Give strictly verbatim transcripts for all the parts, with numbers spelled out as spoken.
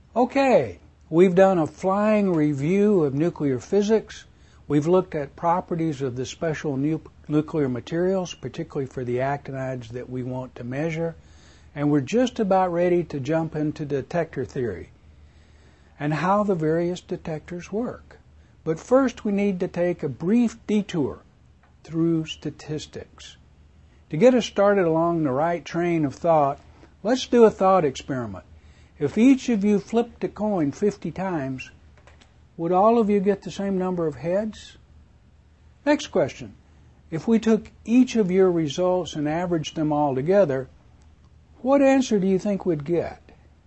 Okay, we've done a flying review of nuclear physics. We've looked at properties of the special nu nuclear materials, particularly for the actinides that we want to measure. And we're just about ready to jump into detector theory and how the various detectors work. But first we need to take a brief detour through statistics. To get us started along the right train of thought, let's do a thought experiment. If each of you flipped a coin fifty times, would all of you get the same number of heads? Next question. If we took each of your results and averaged them all together, what answer do you think we'd get?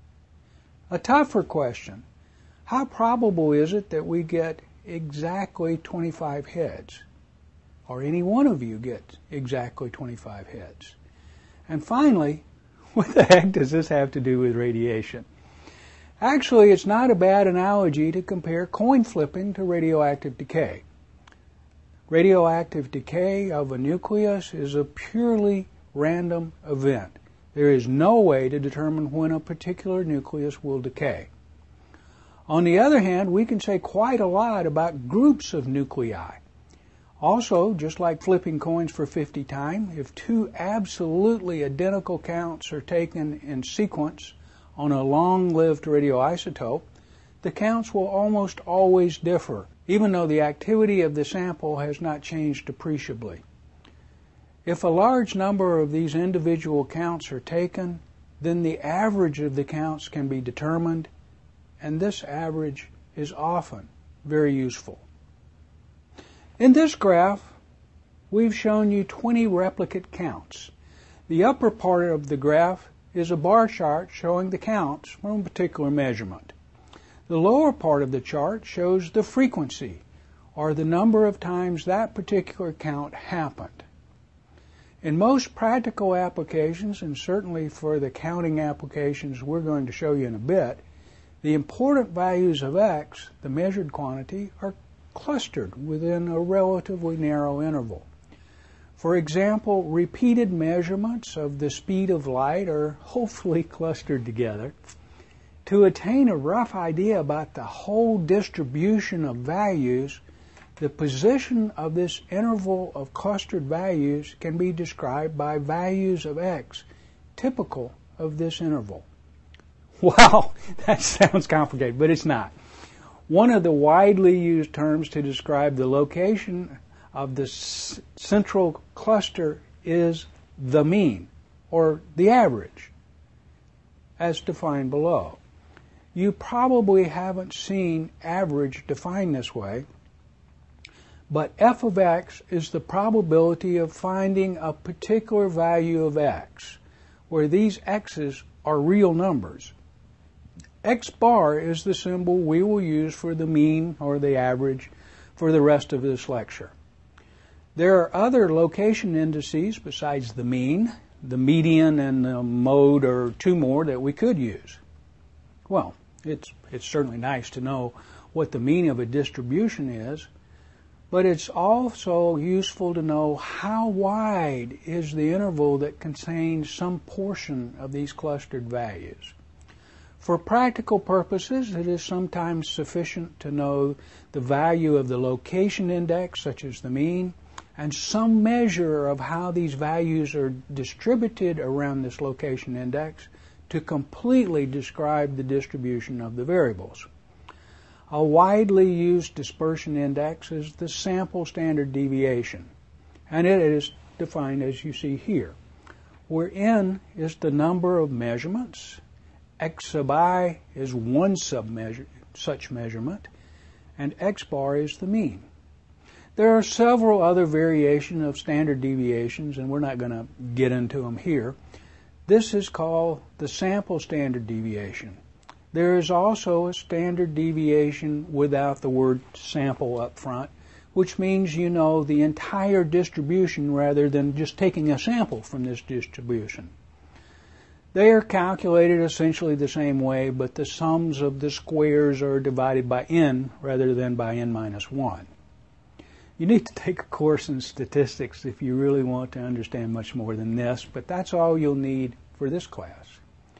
A tougher question. How probable is it that we get exactly twenty-five heads? Or any one of you get exactly twenty-five heads? And finally, what the heck does this have to do with radiation? Actually, it's not a bad analogy to compare coin flipping to radioactive decay. Radioactive decay of a nucleus is a purely random event. There is no way to determine when a particular nucleus will decay. On the other hand, we can say quite a lot about groups of nuclei. Also, just like flipping coins for fifty times, if two absolutely identical counts are taken in sequence on a long-lived radioisotope, the counts will almost always differ, even though the activity of the sample has not changed appreciably. If a large number of these individual counts are taken, then the average of the counts can be determined, and this average is often very useful. In this graph, we've shown you twenty replicate counts. The upper part of the graph is a bar chart showing the counts from a particular measurement. The lower part of the chart shows the frequency, or the number of times that particular count happened. In most practical applications, and certainly for the counting applications we're going to show you in a bit, the important values of x, the measured quantity, are clustered within a relatively narrow interval. For example, repeated measurements of the speed of light are hopefully clustered together. To attain a rough idea about the whole distribution of values, the position of this interval of clustered values can be described by values of x typical of this interval. Wow, that sounds complicated, but it's not. One of the widely used terms to describe the location of the c- central cluster is the mean, or the average, as defined below. You probably haven't seen average defined this way, but f of x is the probability of finding a particular value of x, where these x's are real numbers. X bar is the symbol we will use for the mean or the average for the rest of this lecture. There are other location indices besides the mean. The median and the mode are two more that we could use. Well, it's, it's certainly nice to know what the mean of a distribution is, but it's also useful to know how wide is the interval that contains some portion of these clustered values. For practical purposes, it is sometimes sufficient to know the value of the location index, such as the mean, and some measure of how these values are distributed around this location index to completely describe the distribution of the variables. A widely used dispersion index is the sample standard deviation, and it is defined as you see here, where n is the number of measurements, x sub I is one sub measure, such measurement, and x bar is the mean. There are several other variations of standard deviations, and we're not going to get into them here. This is called the sample standard deviation. There is also a standard deviation without the word sample up front, which means you know the entire distribution rather than just taking a sample from this distribution. They are calculated essentially the same way, but the sums of the squares are divided by n rather than by n minus one. You need to take a course in statistics if you really want to understand much more than this, but that's all you'll need for this class.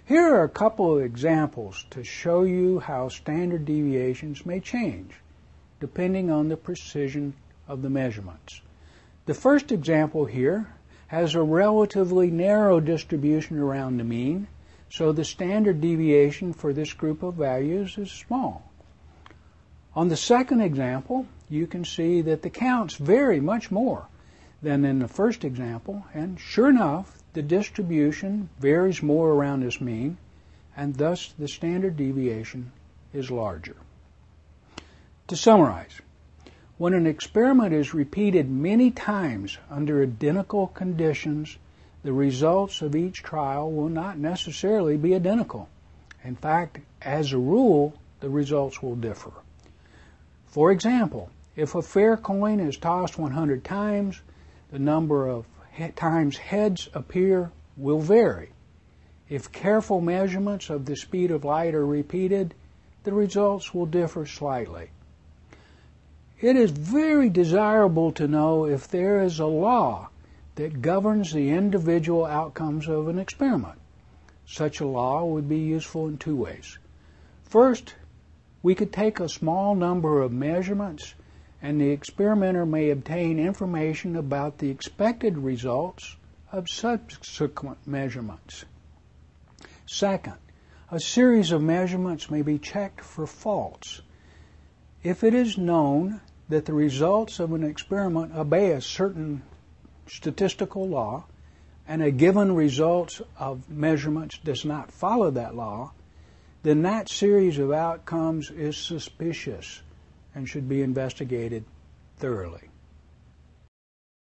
Here are a couple of examples to show you how standard deviations may change depending on the precision of the measurements. The first example here has a relatively narrow distribution around the mean, so the standard deviation for this group of values is small. On the second example, you can see that the counts vary much more than in the first example, and sure enough, the distribution varies more around this mean, and thus the standard deviation is larger. To summarize, when an experiment is repeated many times under identical conditions, the results of each trial will not necessarily be identical. In fact, as a rule, the results will differ. For example, if a fair coin is tossed one hundred times, the number of he- times heads appear will vary. If careful measurements of the speed of light are repeated, the results will differ slightly. It is very desirable to know if there is a law that governs the individual outcomes of an experiment. Such a law would be useful in two ways. First, we could take a small number of measurements and the experimenter may obtain information about the expected results of subsequent measurements. Second, a series of measurements may be checked for faults. If it is known that the results of an experiment obey a certain statistical law, and a given result of measurements does not follow that law, then that series of outcomes is suspicious and should be investigated thoroughly.